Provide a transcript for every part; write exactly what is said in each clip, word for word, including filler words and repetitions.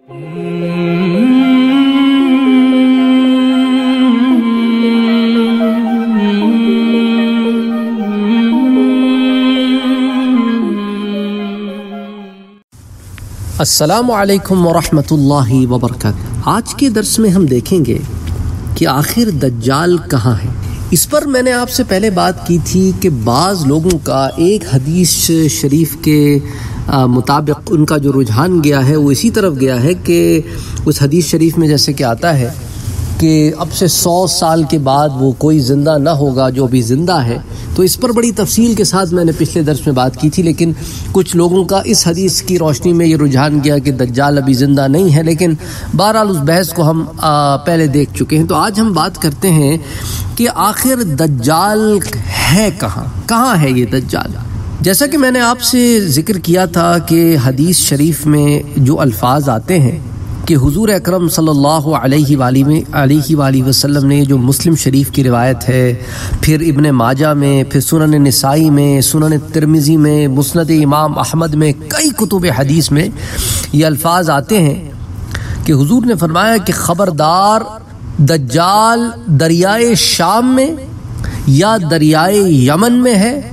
अस्सलामु अलैकुम वरहमतुल्लाहि वबरकातुहू। आज के दर्स में हम देखेंगे कि आखिर दज्जाल कहाँ है। इस पर मैंने आपसे पहले बात की थी कि बाज़ लोगों का एक हदीस शरीफ के मुताबिक उनका जो रुझान गया है वो इसी तरफ गया है कि उस हदीस शरीफ में जैसे कि आता है कि अब से सौ साल के बाद वो कोई ज़िंदा ना होगा जो अभी ज़िंदा है। तो इस पर बड़ी तफसील के साथ मैंने पिछले दर्स में बात की थी, लेकिन कुछ लोगों का इस हदीस की रोशनी में ये रुझान गया कि दज्जाल अभी ज़िंदा नहीं है, लेकिन बहरहाल उस बहस को हम आ, पहले देख चुके हैं। तो आज हम बात करते हैं कि आखिर दज्जाल है कहाँ, कहाँ है ये दज्जाल। जैसा कि मैंने आपसे ज़िक्र किया था कि हदीस शरीफ में जो अल्फाज आते हैं कि हुजूर अकरम सल्लल्लाहु अलैहि वालैहि वसल्लम ने, जो मुस्लिम शरीफ की रिवायत है, फिर इब्ने माजा में, फिर सुनन निसाई में, सुनन तिरमिज़ी में, मुस्नद इमाम अहमद में, कई कुतुब हदीस में ये अल्फाज आते हैं कि हुजूर ने फरमाया कि ख़बरदार दज्जाल दरियाए शाम में या दरियाए यमन में है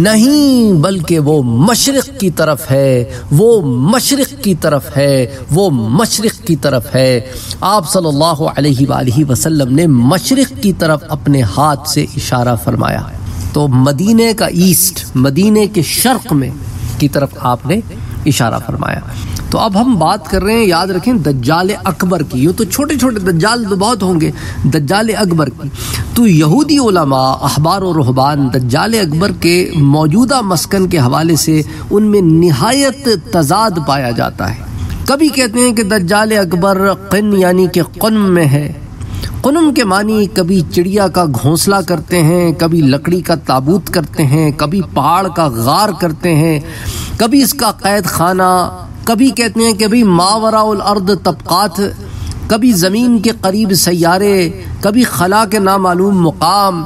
नहीं, बल्कि वो मशरिक़ की तरफ है, वो मशरिक़ की तरफ है, वो मशरिक़ की तरफ है। आप सल्लल्लाहु अलैहि वसल्लम ने मशरिक़ की तरफ अपने हाथ से इशारा फरमाया। तो मदीने का ईस्ट, मदीने के शर्क़ में की तरफ आपने इशारा फरमाया। तो अब हम बात कर रहे हैं, याद रखें, दज्जाल अकबर की। यूँ तो छोटे छोटे दज्जाल तो बहुत होंगे, दज्जाल अकबर की। तो यहूदी उलमा, अहबार और रुहबान दज्जाल अकबर के मौजूदा मस्कन के हवाले से उनमें निहायत तजाद पाया जाता है। कभी कहते हैं कि दज्जाल अकबर क़िन यानी कि क़ुन्म में है। क़ुन्म के मानी कभी चिड़िया का घोंसला करते हैं, कभी लकड़ी का ताबूत करते हैं, कभी पहाड़ का गार करते हैं, कभी इसका कैद खाना, कभी कहते हैं कि भाई मावराउल अर्द तबकात, कभी ज़मीन के करीब सैयारे, कभी खला के नामालूम मुकाम,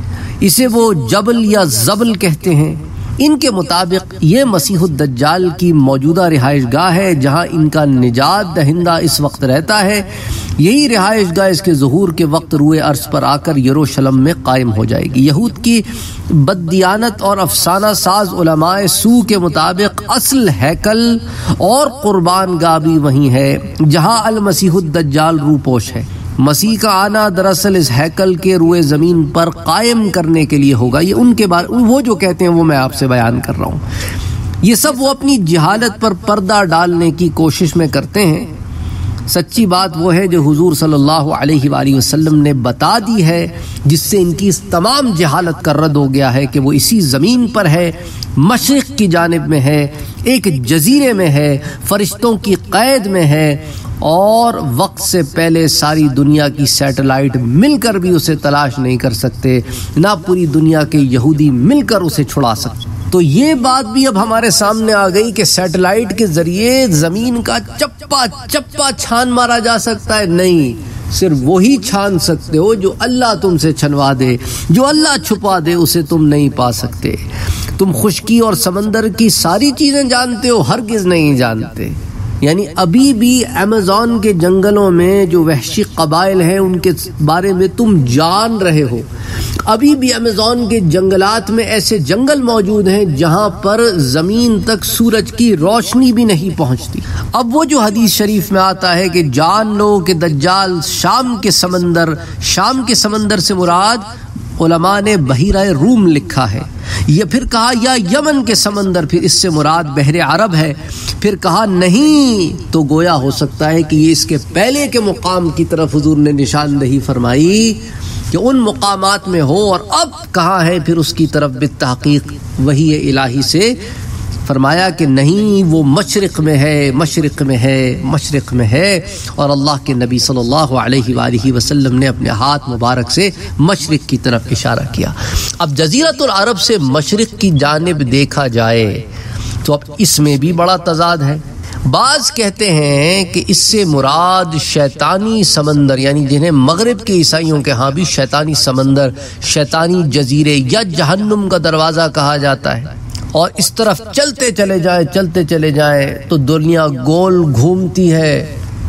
इसे वो जबल या जबल कहते हैं। इनके मुताबिक ये मसीहुद दज्जाल की मौजूदा रिहाइश गाह है जहाँ इनका निजात दहिंदा इस वक्त रहता है। यही रिहाइश गाह इसके ज़ुहूर के वक्त रूए अर्श पर आकर यरूशलेम में कायम हो जाएगी। यहूद की बददियानत और अफसाना साज उलमाए सू के मुताबिक असल हैकल और कुर्बान गाह भी वहीं है जहाँ अल मसीहुद दज्जाल रूपोश है। मसीह का आना दरअसल इस हैकल के रुए ज़मीन पर कायम करने के लिए होगा। ये उनके बारे, वो जो कहते हैं वो मैं आपसे बयान कर रहा हूँ। ये सब वो अपनी जहालत पर पर्दा डालने की कोशिश में करते हैं। सच्ची बात वो है जो हुजूर सल्लल्लाहु अलैहि वसल्लम ने बता दी है, जिससे इनकी इस तमाम जहालत का रद्द हो गया है कि वो इसी ज़मीन पर है, मशरिक़ की जानिब में है, एक जजीरे में है, फरिश्तों की कैद में है, और वक्त से पहले सारी दुनिया की सैटेलाइट मिलकर भी उसे तलाश नहीं कर सकते, ना पूरी दुनिया के यहूदी मिलकर उसे छुड़ा सकते। तो ये बात भी अब हमारे सामने आ गई कि सैटेलाइट के जरिए जमीन का चप्पा चप्पा छान मारा जा सकता है। नहीं, सिर्फ वही छान सकते हो जो अल्लाह तुमसे छनवा दे, जो अल्लाह छुपा दे उसे तुम नहीं पा सकते। तुम खुशकी और समंदर की सारी चीजें जानते हो, हरगिज नहीं जानते। यानी अभी भी अमेज़न के जंगलों में जो वहशी कबाइल हैं उनके बारे में तुम जान रहे हो। अभी भी अमेज़न के जंगलात में ऐसे जंगल मौजूद हैं जहां पर ज़मीन तक सूरज की रोशनी भी नहीं पहुंचती। अब वो जो हदीस शरीफ में आता है कि जान लो कि दज्जाल शाम के समंदर, शाम के समंदर से मुराद उलमा ने बहीराए रूम लिखा है, ये फिर कहा या यमन के समंदर, फिर इससे मुराद बहरे अरब है, फिर कहा नहीं तो गोया हो सकता है कि ये इसके पहले के मुकाम की तरफ हुजूर ने निशानदही फरमाई कि उन मुकामात में हो, और अब कहाँ है फिर उसकी तरफ बित्तहकीक वही इलाही से फरमाया कि नहीं, वो मशरिक़ में है, मशरिक़ में है, मशरिक़ में है। और अल्लाह के नबी सल्लल्लाहु अलैहि वसल्लम ने अपने हाथ मुबारक से मशरिक़ की तरफ इशारा किया। अब जज़ीरतुल अरब से मशरिक़ की जानिब देखा जाए तो अब इसमें भी बड़ा तजाद है। बाज़ कहते हैं कि इससे मुराद शैतानी समंदर, यानी जिन्हें मगरिब के ईसाइयों के यहाँ भी शैतानी समंदर, शैतानी जजीरे या जहन्नुम का दरवाज़ा कहा जाता है। और इस तरफ चलते चले जाए चलते चले जाए तो दुनिया गोल घूमती है,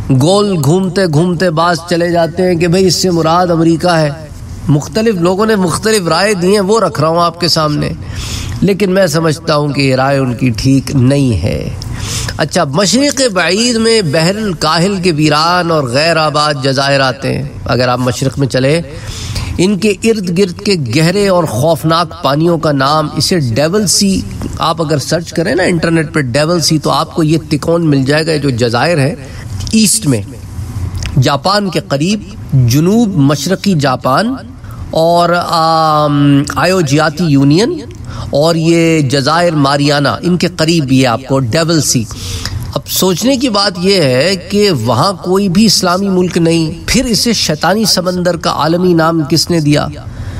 गोल घूमते घूमते बाज चले जाते हैं कि भाई इससे मुराद अमेरिका है। मुख्तलिफ लोगों ने मुख्तलिफ राय दी हैं, वो रख रहा हूँ आपके सामने, लेकिन मैं समझता हूँ कि ये राय उनकी ठीक नहीं है। अच्छा, मशरिक़ बईद में बहरुल काहिल के वीरान और गैर आबाद जज़ायर आते हैं। अगर आप मशरिक़ में चले, इनके इर्द गिर्द के गहरे और खौफनाक पानियों का नाम, इसे डेवल सी, आप अगर सर्च करें ना इंटरनेट पर डेवल सी, तो आपको ये तिकोन मिल जाएगा। जो जज़ायर है ईस्ट में, जापान के करीब, जुनूब मशरक़ी जापान और आयोजियाती यूनियन और ये जज़ायर मारियाना, इनके करीब ये आपको डेवल सी। अब सोचने की बात यह है कि वहाँ कोई भी इस्लामी मुल्क नहीं, फिर इसे शैतानी समंदर का आलमी नाम किसने दिया?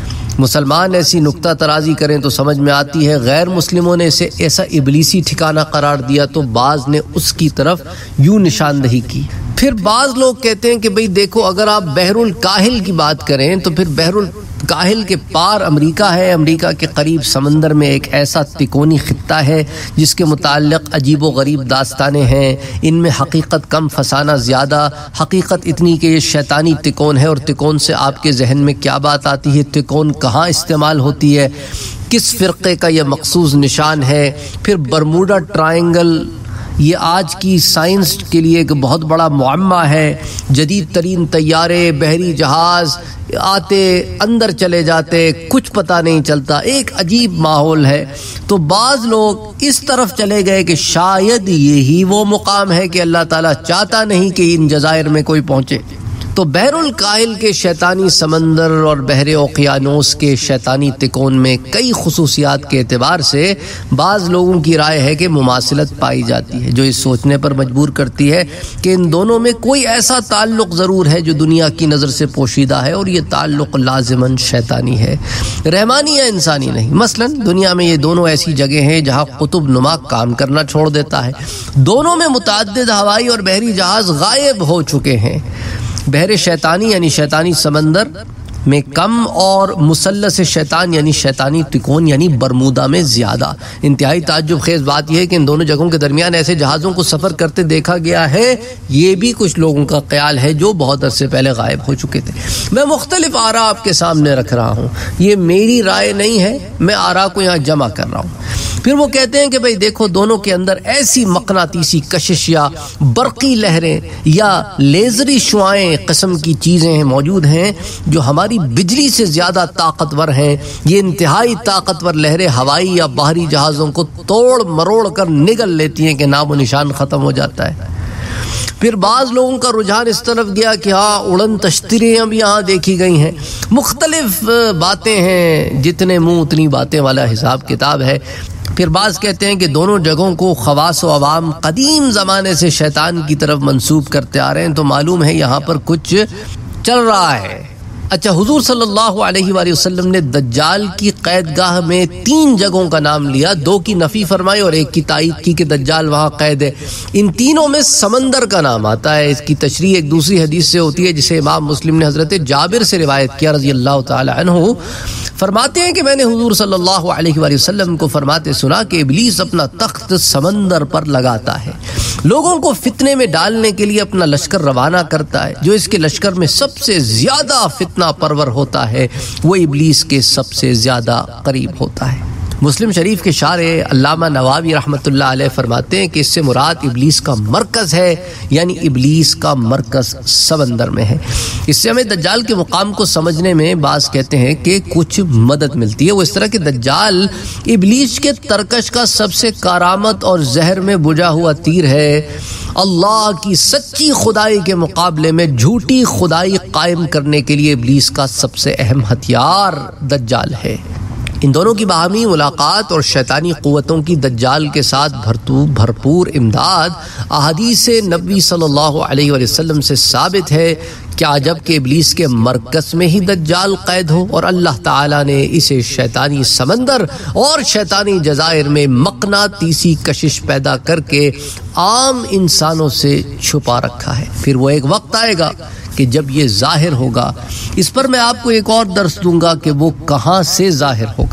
मुसलमान ऐसी नुक्ता तराजी करें तो समझ में आती है, गैर मुस्लिमों ने इसे ऐसा इबलीसी ठिकाना करार दिया तो बाज ने उसकी तरफ यूं निशानदही की। फिर बाज लोग कहते हैं कि भाई देखो, अगर आप बहरुल काहिल की बात करें तो फिर बहरुल काहिल के पार अमेरिका है। अमेरिका के करीब समंदर में एक ऐसा तिकोनी खित्ता है जिसके मुताल्लिक़ अजीब व गरीब दास्तानें हैं। इनमें हकीकत कम, फसाना ज़्यादा। हकीकत इतनी कि ये शैतानी तिकोन है, और तिकोन से आपके जहन में क्या बात आती है? तिकोन कहाँ इस्तेमाल होती है? किस फ़िरक़े का यह मखसूस निशान है? फिर बरमूडा ट्रायंगल, ये आज की साइंस के लिए एक बहुत बड़ा मुअम्मा है। जदीद तरीन तैयारे, बहरी जहाज़ आते, अंदर चले जाते, कुछ पता नहीं चलता, एक अजीब माहौल है। तो बाज़ लोग इस तरफ चले गए कि शायद यही वो मुकाम है कि अल्लाह ताला चाहता नहीं कि इन जज़ायर में कोई पहुँचे। तो बहरुल काहिल के शैतानी समंदर और बहरे ओकियानोस के शैतानी तिकोन में कई खुसूसियात के एतबार से बाज़ लोगों की राय है कि मुमासिलत पाई जाती है, जो इस सोचने पर मजबूर करती है कि इन दोनों में कोई ऐसा ताल्लुक़ ज़रूर है जो दुनिया की नज़र से पोशीदा है, और ये ताल्लुक़ लाज़िमन शैतानी है, रहमानी या इंसानी नहीं। मसलन दुनिया में ये दोनों ऐसी जगह हैं जहाँ कुतुब नुमा काम करना छोड़ देता है। दोनों में मुतअद्दिद हवाई और बहरी जहाज़ गायब हो चुके हैं। बहरे शैतानी यानी शैतानी समंदर में कम, और मुसल्लस शैतान यानी शैतानी तिकोन यानी बरमूदा में ज़्यादा। इंतहाई ताज्जुब खेज़ बात यह है कि इन दोनों जगहों के दरमियान ऐसे जहाज़ों को सफ़र करते देखा गया है। ये भी कुछ लोगों का ख्याल है जो बहुत अरसे पहले गायब हो चुके थे। मैं मुख्तलिफ आरा आपके सामने रख रहा हूँ, ये मेरी राय नहीं है, मैं आरा को यहाँ जमा कर रहा हूँ। फिर वो कहते हैं कि भाई देखो, दोनों के अंदर ऐसी मकनातीसी कशिश या बरक़ी लहरें या लेज़री शुआएं किस्म की चीज़ें मौजूद हैं जो हमारी बिजली से ज़्यादा ताकतवर हैं। ये इंतहाई ताकतवर लहरें हवाई या बाहरी जहाज़ों को तोड़ मरोड़ कर निगल लेती हैं कि नामो निशान ख़त्म हो जाता है। फिर बाज़ लोगों का रुझान इस तरफ गया कि हाँ, उड़न तश्तरियाँ भी यहाँ देखी गई हैं। मुख्तलिफ बातें हैं, जितने मुँह उतनी बातें वाला हिसाब किताब है। फिर बाज़ कहते हैं कि दोनों जगहों को खवास व अवाम कदीम ज़माने से शैतान की तरफ मंसूब करते आ रहे हैं, तो मालूम है यहाँ पर कुछ चल रहा है। अच्छा, हुजूर सल्लल्लाहु अलैहि वसल्लम ने दज्जाल की कैदगाह में तीन जगहों का नाम लिया, दो की नफ़ी फरमाई और एक की तायीद की कि दज्जाल वहाँ कैद है। इन तीनों में समंदर का नाम आता है। इसकी तशरीह एक दूसरी हदीस से होती है जिसे इमाम मुस्लिम ने हज़रत जाबिर से रिवायत किया रज़ी अल्लाह ताला अन्हु। फरमाते हैं कि मैंने हुजूर सल्लल्लाहु अलैहि वसल्लम को फरमाते सुना कि इब्लीस अपना तख्त समंदर पर लगाता है, लोगों को फितने में डालने के लिए अपना लश्कर रवाना करता है। जो इसके लश्कर में सबसे ज्यादा फितना परवर होता है वो इब्लीस के सबसे ज्यादा करीब होता है। मुस्लिम शरीफ के शारे अल्लामा नवावी रहमतुल्लाह अलैह फरमाते हैं कि इससे मुराद इब्लीस का मरकज़ है, यानी इब्लीस का मरकज़ समंदर में है। इससे हमें दज्जाल के मुकाम को समझने में बाज़ कहते हैं कि कुछ मदद मिलती है। वो इस तरह के दज्जाल इब्लीस के तरकश का सबसे कारामत और जहर में बुझा हुआ तीर है। अल्लाह की सच्ची खुदाई के मुकाबले में झूठी खुदाई कायम करने के लिए इब्लीस का सबसे अहम हथियार दज्जाल है। इन दोनों की बाहमी मुलाकात और शैतानी क़ुव्वतों की दज्जाल के साथ भरपूर भरपूर इमदाद अहादीस नबी सल्लल्लाहु अलैहि वसल्लम से साबित है। क्या अजब के इब्लीस के मरकज़ में ही दज्जाल कैद हो और अल्लाह ताला ने इसे शैतानी समंदर और शैतानी जज़ायर में मकनातीसी कशिश पैदा करके आम इंसानों से छुपा रखा है। फिर वो एक वक्त आएगा कि जब ये जाहिर होगा। इस पर मैं आपको एक और दर्स दूंगा कि वो कहाँ से जाहिर होगा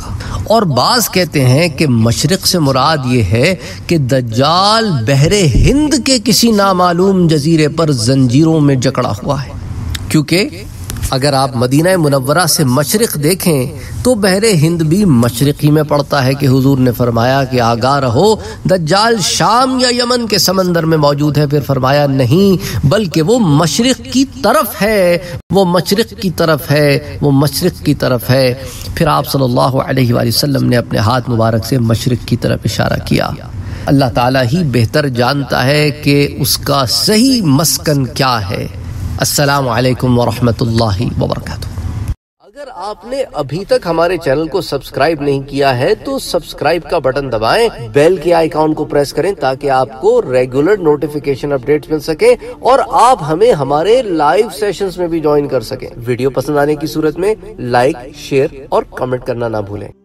और बाज कहते हैं कि मशरिक से मुराद ये है कि दज्जाल बहरे हिंद के किसी नामालूम जजीरे पर जंजीरों में जकड़ा हुआ है। क्योंकि अगर आप मदीना मुनव्वरा से मशरिक देखें तो बहरे हिंद भी मशरिकी में पड़ता है कि हुजूर ने फरमाया कि आगाह रहो दज्जाल शाम या यमन के समंदर में मौजूद है। फिर फरमाया नहीं, बल्कि वो मशरिक की तरफ है, वो मशरिक की तरफ है, वो मशरिक की तरफ है। फिर आप सल्लल्लाहु अलैहि वसल्लम ने अपने हाथ मुबारक से मशरिक की तरफ इशारा किया। अल्लाह ताला ही बेहतर जानता है कि उसका सही मस्कन क्या है। अस्सलामु अलैकुम वरहमतुल्लाहि वबरकातुहू। अगर आपने अभी तक हमारे चैनल को सब्सक्राइब नहीं किया है तो सब्सक्राइब का बटन दबाएं, बेल के आइकॉन को प्रेस करें ताकि आपको रेगुलर नोटिफिकेशन अपडेट्स मिल सके और आप हमें हमारे लाइव सेशंस में भी ज्वाइन कर सकें। वीडियो पसंद आने की सूरत में लाइक, शेयर और कमेंट करना ना भूलें।